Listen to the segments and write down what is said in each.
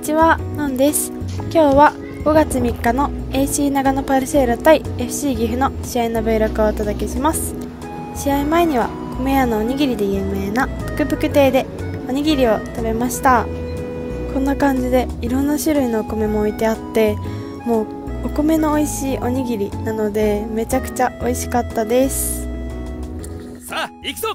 ちは、のんです。今日は5月3日の AC 長野パルセイロ対 FC 岐阜の試合の Vlog をお届けします。試合前には米屋のおにぎりで有名なぷくぷく亭でおにぎりを食べました。こんな感じでいろんな種類のお米も置いてあって、もうお米の美味しいおにぎりなのでめちゃくちゃ美味しかったです。 さあ行くぞ。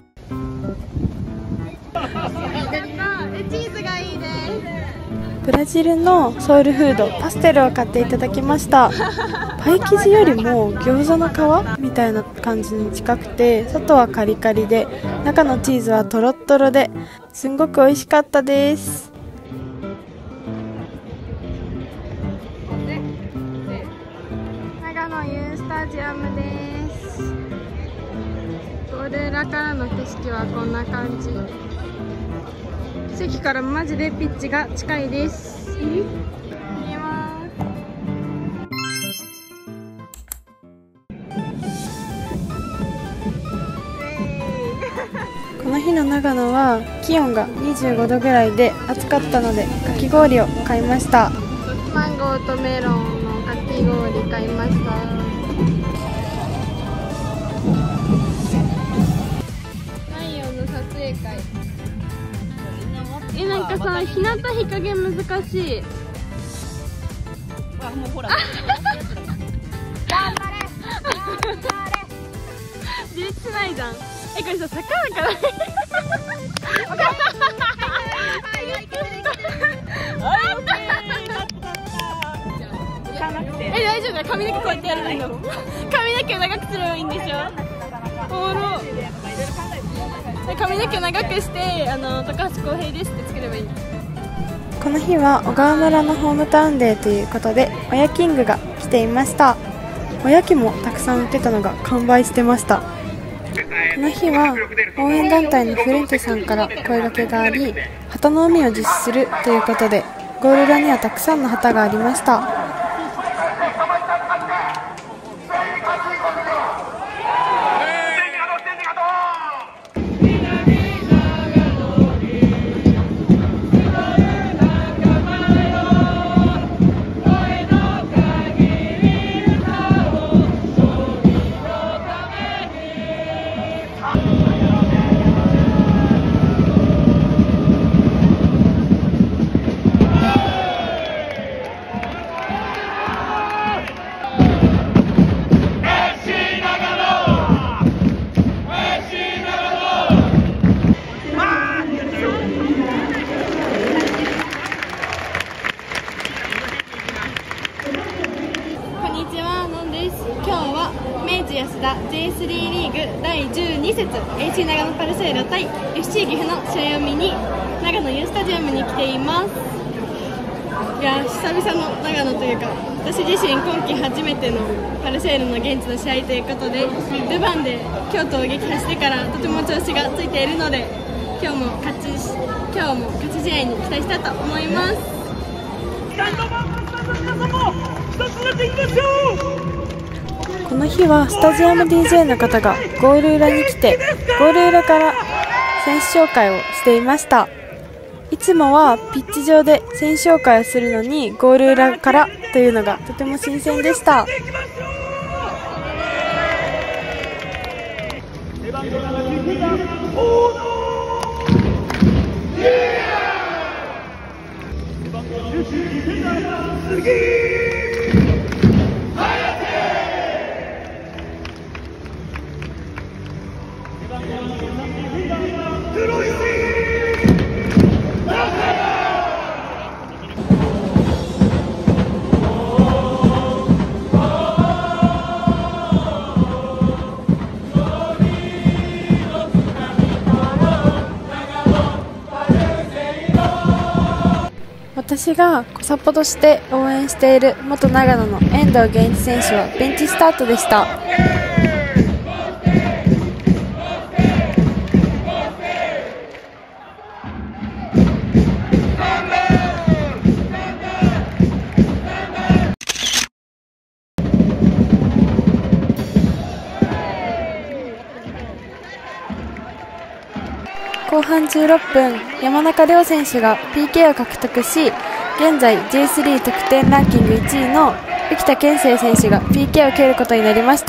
チーズがいいです。 ブラジルのソウルフードパステルを買っていただきました。パイ生地よりも餃子の皮みたいな感じに近くて、外はカリカリで中のチーズはトロットロですんごく美味しかったです。 長野 U スタジアムです。ゴール裏からの景色はこんな感じ。席からマジでピッチが近いです。見えます。 この日の長野は気温が25度ぐらいで暑かったのでかき氷を買いました。 マンゴーとメロンのかき氷買いました。太陽の撮影会。なんかさ、日向日陰難しい。もうほら。頑張れ。自立しないじゃん。これさ、坂だから。大丈夫だ。髪の毛こうやってやればいいの。髪の毛長くすればいいんでしょ。おもろ。髪の毛長くして高橋浩平ですってつければいい。 この日は小川村のホームタウンデーということで親キングが来ていました。親機もたくさん売ってたのが完売してました。この日は応援団体のフレンテさんから声掛けがあり、旗の海を実施するということでゴール裏にはたくさんの旗がありました。今日は明治安田 J3 リーグ第12節 AC 長野パルセイロ対 FC 岐阜の試合を見に長野 U スタジアムに来ています。いや、久々の長野というか、私自身今季初めてのパルセイロの現地の試合ということで、ルヴァンで京都を撃破してからとても調子がついているので、今日も勝ち試合に期待したいと思います。この日はスタジアム DJ の方がゴール裏に来て、ゴール裏から選手紹介をしていました。いつもはピッチ上で選手紹介をするのにゴール裏からというのがとても新鮮でした。私が小サポとして応援している元長野の遠藤源一選手はベンチスタートでした。後半16分、山中亮選手が PK を獲得し、 現在 J3 得点ランキング1位の浮田健生選手が PK を蹴ることになりました。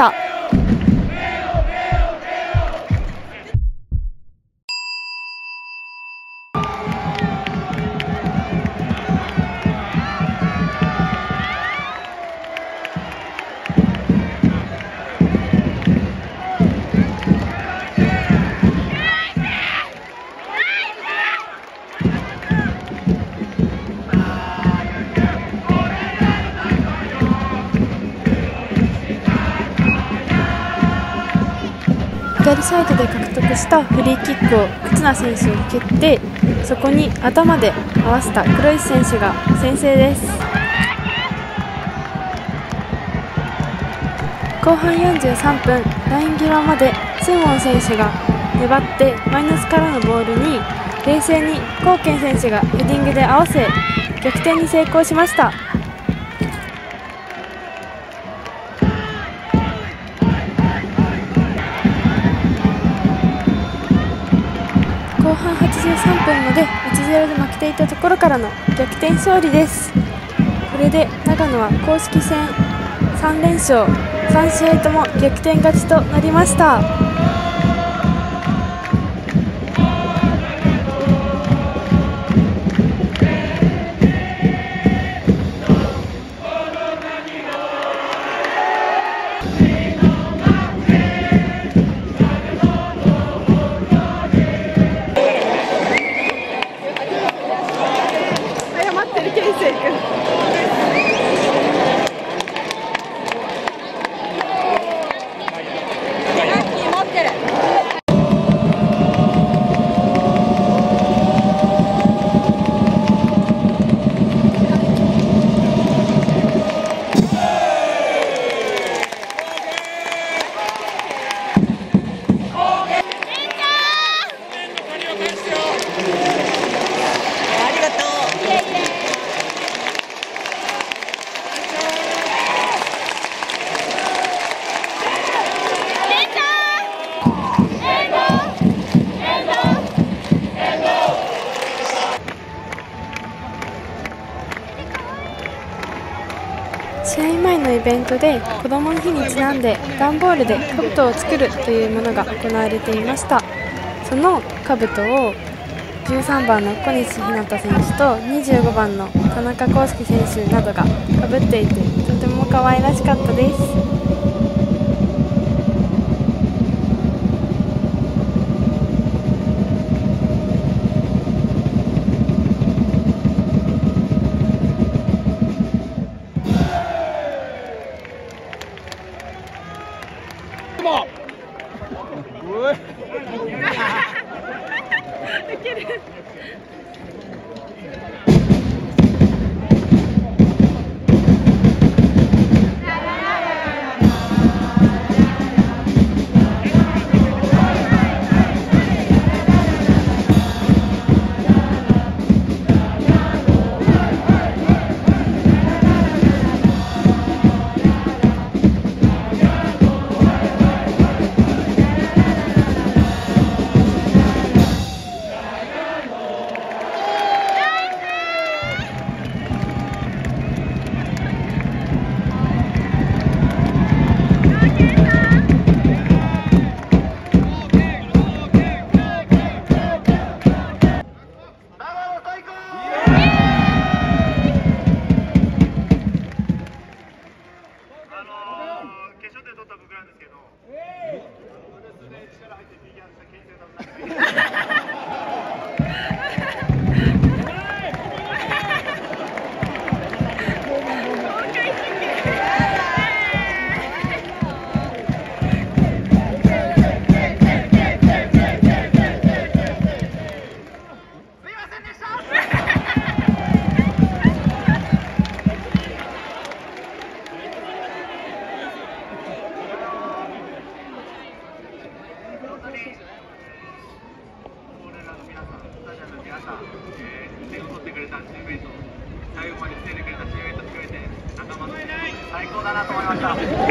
左サイドで獲得したフリーキックを忽那選手が蹴って、そこに頭で合わせた黒石選手が先制です。後半43分、ライン際までスーモン選手が粘ってマイナスからのボールに冷静にコウケン選手がヘディングで合わせ逆転に成功しました。後半83分まで 1-0 で負けていたところからの逆転勝利です。これで長野は公式戦3連勝、3試合とも逆転勝ちとなりました。試合前のイベントで子どもの日にちなんで段ボールで兜を作るというものが行われていました。その兜を13番の小西日向選手と25番の田中康介選手などがかぶっていて、とても可愛らしかったです。 点を取ってくれたチームメイト、最後まで防いでくれたチームメイト含めて仲間の最高だなと思いました。雨白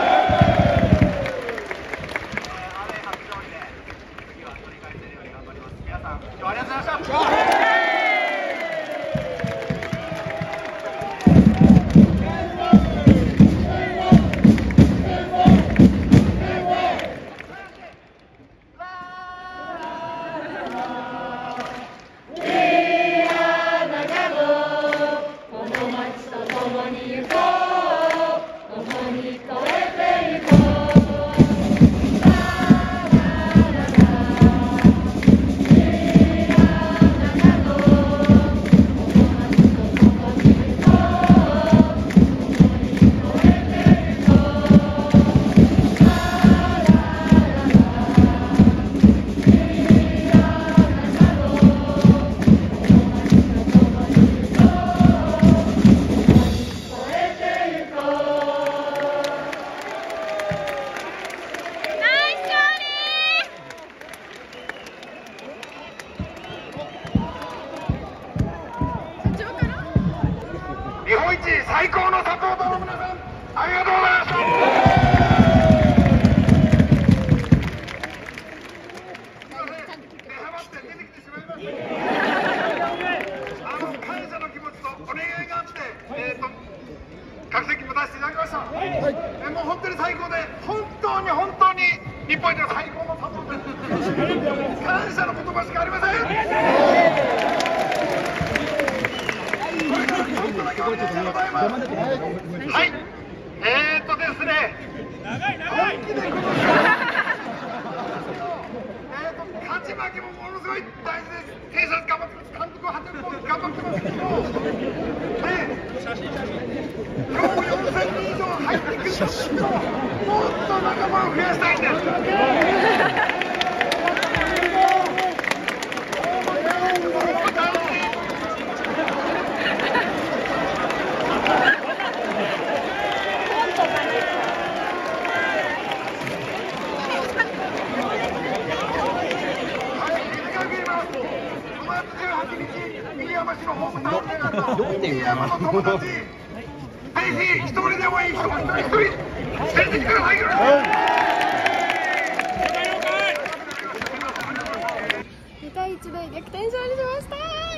状で次は取り返せるように頑張ります。皆さん今日はありがとうございました。 に行こう、共に越えて行こう。 日本一最高のサポーターの皆さん、ありがとうございました。出幅って出てきてしまいました。感謝の気持ちとお願いがあって、各席も出していただきました。もう本当に最高で、本当に日本一の最高のサポーターです。感謝の言葉しかありません。はい、ですね、本気で今年勝ち負けもものすごい大事です。選手頑張ってます。監督は8分頑張ってますけども、今日4000人以上入ってくるんですけど、もっと仲間を増やしたいんです。新山の友達、ぜひ一人でもいい人が一人連れてきてください。 2対1で逆転勝利しました。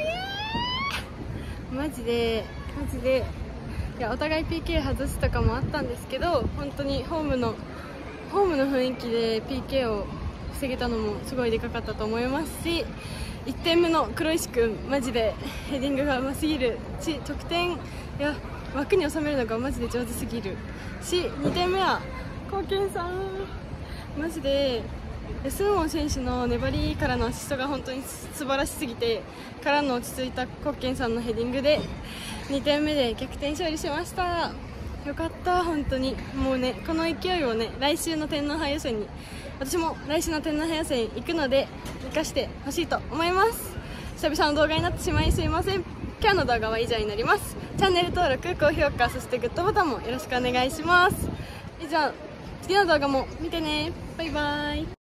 マジでいや、お互い PK 外すとかもあったんですけど、本当にホームの雰囲気で PK を防げたのもすごいでかかったと思いますし、1点目の黒石君マジでヘディングがうますぎるし、得点や枠に収めるのがマジで上手すぎるし、2点目は貢献さんマジでスンウォン選手の粘りからのアシストが本当に素晴らしすぎて、からの落ち着いたコッケンさんのヘディングで2点目で逆転勝利しました。よかった、本当にもうね、この勢いをね、来週の天皇杯予選に、私も来週の天皇杯予選に行くので生かしてほしいと思います。久々の動画になってしまいすいません。今日の動画は以上になります。チャンネル登録、高評価、そしてグッドボタンもよろしくお願いします。以上、次の動画も見てね。バイバイ。